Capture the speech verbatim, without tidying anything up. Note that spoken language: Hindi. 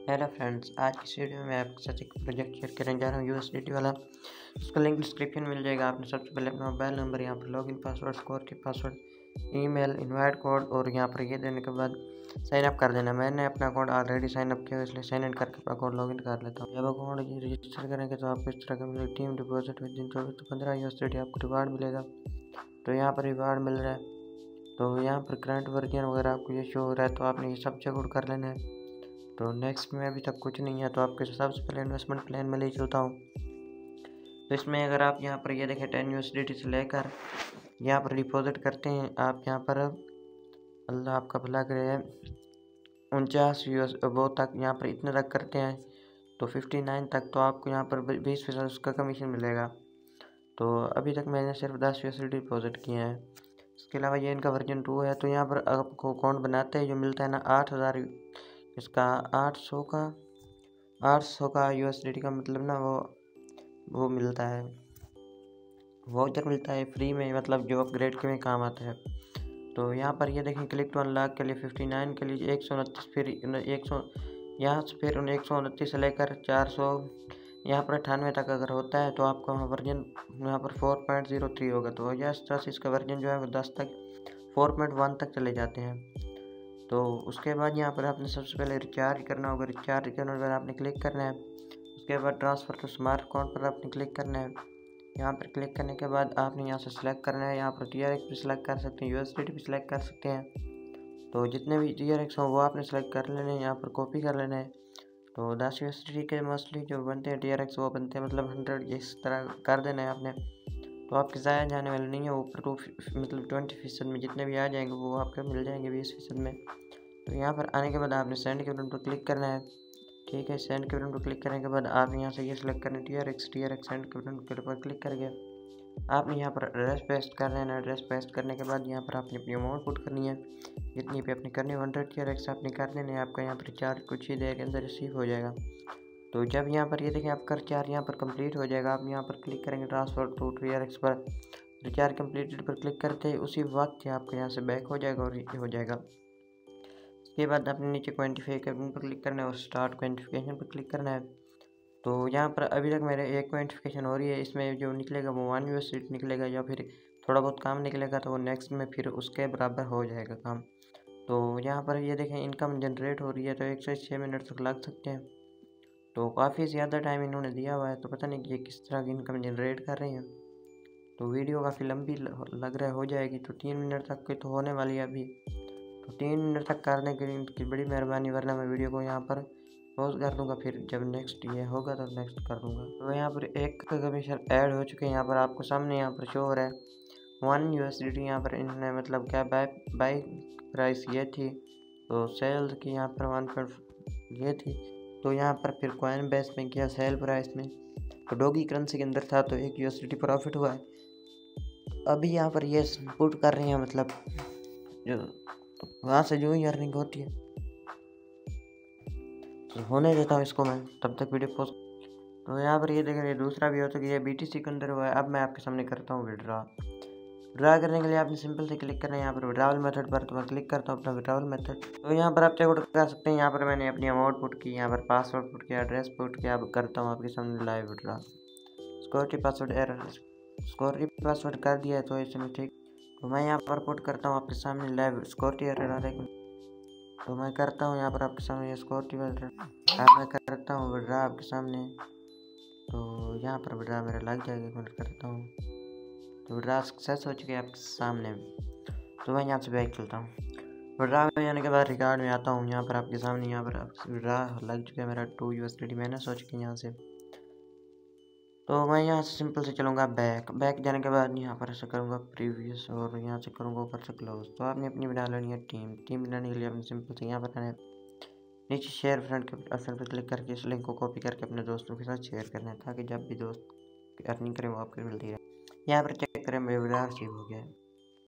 हेलो फ्रेंड्स, आज की इस वीडियो में आपके साथ एक प्रोजेक्ट शेयर करने जा रहा हूँ यूएसडीटी वाला। उसका लिंक डिस्क्रिप्शन में मिल जाएगा। आपने सबसे पहले अपना मोबाइल नंबर, यहाँ पर लॉगिन पासवर्ड, स्कोर की पासवर्ड, ईमेल, इनवाइट कोड और यहाँ पर ये देने के बाद साइन अप कर देना। मैंने अपना अकाउंट ऑलरेडी साइन अप किया है, इसलिए साइन इन करके अपना अकाउंट लॉगिन कर लेता हूँ। जब अकाउंट रजिस्टर करेंगे तो आपको इस तरह का मिलेगा टीम डिपॉजिट विद इन चौबीस तो पंद्रह यूएसडीटी आपको रिवार्ड मिलेगा। तो यहाँ पर रिवार्ड मिल रहा है, तो यहाँ पर करंट वर्जन वगैरह आपको ये शो हो रहा है, तो आपने ये सब चेकआउट कर लेना है। तो नेक्स्ट में अभी तक कुछ नहीं है, तो आपके सबसे पहले इन्वेस्टमेंट प्लान में ले चलता हूँ। तो इसमें अगर आप यहाँ पर ये देखें टेन यूएसडीटी से लेकर यहाँ पर डिपॉजिट करते हैं, आप यहाँ पर अल्लाह आपका भला करे उनचास यूएस वो तक यहाँ पर इतने तक करते हैं तो फिफ्टी नाइन तक, तो आपको यहाँ पर बीस फीसद उसका कमीशन मिलेगा। तो अभी तक मैंने सिर्फ दस यूएसडीटी डिपॉजिट किए हैं। इसके अलावा ये इनका वर्जन टू है। तो यहाँ पर आपको अकाउंट बनाते हैं जो मिलता है ना आठ हज़ार इसका आठ सौ का आठ सौ का यूएसडीटी का मतलब ना वो वो मिलता है, वाउचर मिलता है फ्री में, मतलब जो अपग्रेड के में काम आता है। तो यहाँ पर ये देखें क्लिक टू अनलॉक के लिए फिफ्टी नाइन के लिए एक सौ उनतीस, फिर एक सौ यहाँ से फिर एक सौ उनतीस से लेकर चार सौ यहाँ पर अठानवे तक अगर होता है तो आपका वर्जन यहाँ पर फोर पॉइंट ज़ीरो थ्री होगा। तो यह तरह से इसका वर्जन जो है वो दस तक फोर पॉइंट वन तक चले जाते हैं। तो उसके बाद यहाँ पर आपने सबसे पहले रिचार्ज करना होगा। रिचार्ज करने पर आपने क्लिक करना है। उसके बाद ट्रांसफ़र टू स्मार्ट अकाउंट पर आपने क्लिक करना है। यहाँ पर क्लिक करने के बाद आपने यहाँ से सिलेक्ट करना है। यहाँ पर टी आर एक्स भी सिलेक्ट कर सकते हैं, यूएसडीटी भी सिलेक्ट कर सकते हैं। तो जितने भी टी आर एक्स हों वो आपने सेलेक्ट कर लेने हैं, यहाँ पर कॉपी कर लेना है। तो दस यूएसडीटी के मोस्टली जो बनते हैं टी आर एक्स वो बनते हैं मतलब हंड्रेड, इस तरह कर देना है आपने। तो आपके ज़ाया जाने वाले नहीं है, ऊपर टू मतलब ट्वेंटी फीसद में जितने भी आ जाएंगे वो आपके मिल जाएंगे बीस फीसद में। तो यहाँ पर आने के बाद आपने सेंड के बटन पर क्लिक करना है। ठीक है, सेंड के बटन पर क्लिक करने के बाद आपने यहाँ से ये सिलेक्ट करना है T R X T R X send के बटन के ऊपर क्लिक करके आपने यहाँ पर एड्रेस पेस्ट कर लेना है। एड्रेस पेस्ट करने के बाद यहाँ पर आपने अपनी अमाउंट पुट करनी है, जितनी भी अपनी करनी है हंड्रेड टी आर एक्स आपने कर लेने हैं। आपका यहाँ पर रिचार्ज कुछ ही देर के अंदर रिसीव हो जाएगा। तो जब यहाँ पर ये देखें आपका रिचार्ज यहाँ पर कंप्लीट हो जाएगा, आप यहाँ पर क्लिक करेंगे transfer to T R X पर, रिचार्ज कंप्लीटेड पर क्लिक करते हैं उसी वक्त आपको यहाँ से बैक हो जाएगा और ये हो जाएगा। इसके बाद आपने नीचे क्वान्टिफाई के बटन पर क्लिक करना है और स्टार्ट क्वान्टिफिकेशन पर क्लिक करना है। तो यहाँ पर अभी तक मेरे एक क्वान्टिफिकेशन हो रही है, इसमें जो निकलेगा वो वन यूएसडीटी निकलेगा, या फिर थोड़ा बहुत काम निकलेगा तो वो नेक्स्ट में फिर उसके बराबर हो जाएगा काम। तो यहाँ पर ये देखें इनकम जनरेट हो रही है, तो एक से छः मिनट तक लग सकते हैं। तो काफ़ी ज़्यादा टाइम इन्होंने दिया हुआ है, तो पता नहीं कि ये किस तरह की इनकम जनरेट कर रहे हैं। तो वीडियो काफ़ी लंबी लग रहा है हो जाएगी, तो तीन मिनट तक की तो होने वाली है अभी। तो तीन मिनट तक करने के लिए इनकी बड़ी मेहरबानी, वरना मैं वीडियो को यहाँ पर पॉज कर दूँगा, फिर जब नेक्स्ट ये होगा तो नेक्स्ट कर दूँगा। तो यहाँ पर एक कमीशन ऐड हो चुके हैं, यहाँ पर आपको सामने यहाँ पर शो हो रहा है वन यूएसडीटी। यहाँ पर इन्होंने मतलब क्या बाय बाई प्राइस ये थी, तो सेल की यहाँ पर वन पॉइंट ये थी, तो यहाँ पर फिर कॉइन बेस में किया सेल प्राइस में, तो डॉगी करेंसी के अंदर था तो एक यूएसडीटी प्रॉफिट हुआ है। अभी यहाँ पर ये पुट कर रहे हैं, मतलब जो वहाँ से जो ही अर्निंग होती है तो होने देता हूँ इसको मैं, तब तक वीडियो पोस्ट। तो यहाँ पर ये देख रहे हैं दूसरा भी होता है कि ये बीटीसी के अंदर हुआ है। अब मैं आपके सामने करता हूँ विड्रॉ। विड्रॉ करने के लिए आपने सिंपल से क्लिक करना है यहाँ पर विड्रॉवल मेथड पर, तो मैं क्लिक करता हूँ अपना विड्रॉवल मेथड। तो यहाँ पर आप चेकआउट कर सकते हैं, यहाँ पर मैंने अपनी अमाउंट पुट की, यहाँ पर पासवर्ड पुट किया, एड्रेस पुट किया। अब करता हूँ आपके सामने live withdraw. Security password error, security password कर दिया है तो इसमें ठीक। तो मैं यहाँ पर पुट करता हूँ आपके सामने लाइव सिक्योरिटी एरर आ रहा है, तो मैं करता हूँ यहाँ पर आपके सामने ये सिक्योरिटी एरर अब मैं करता हूँ विड्रॉ आपके सामने। तो यहाँ पर विड्रॉ मेरा लग जाएगा, मैं करता हूँ। तो विड्रॉ सक्सेस हो चुके हैं आपके सामने। तो मैं यहाँ से बैक चलता हूँ। विड्रॉ में आने के बाद रिकॉर्ड में आता हूँ, यहाँ पर आपके सामने यहाँ पर विड्रॉ लग चुका है मेरा टू यूएसडीटी मैंने सोच के यहाँ से। तो मैं यहाँ से सिंपल से चलूँगा बैक। बैक जाने के बाद यहाँ पर ऐसा करूँगा प्रीवियस और यहाँ से करूँगा ऊपर से क्लोज। तो आपने अपनी बना लेनी है टीम। टीम बनाने के लिए आपने सिंपल से यहाँ पर आना है, नीचे शेयर फ्रेंड के ऑप्शन पर क्लिक करके इस लिंक को कॉपी करके अपने दोस्तों के साथ शेयर करना है, ताकि जब भी दोस्त अर्निंग करें वो आपको मिलती है। यहाँ पर चेक करें मेरा विड्रॉ रिसीव हो गया है।